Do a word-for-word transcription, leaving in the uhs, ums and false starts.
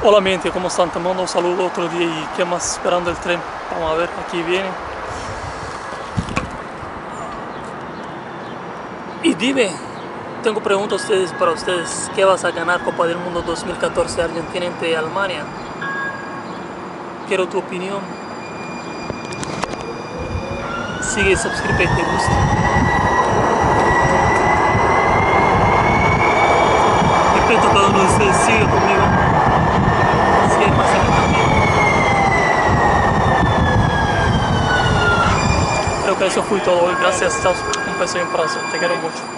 Hola mente, ¿cómo están? Te mando un saludo otro día y qué más esperando el tren. Vamos a ver, aquí viene. Y dime, tengo preguntas ustedes para ustedes. ¿Qué vas a ganar Copa del Mundo dos mil catorce Argentina entre Alemania? Quiero tu opinión. Sigue y suscríbete, te gusta. Respeto a todos ustedes, sigue conmigo. Sigue pasando también. Creo que eso fue todo hoy. Gracias, chao. Un beso y un abrazo. Te quiero mucho.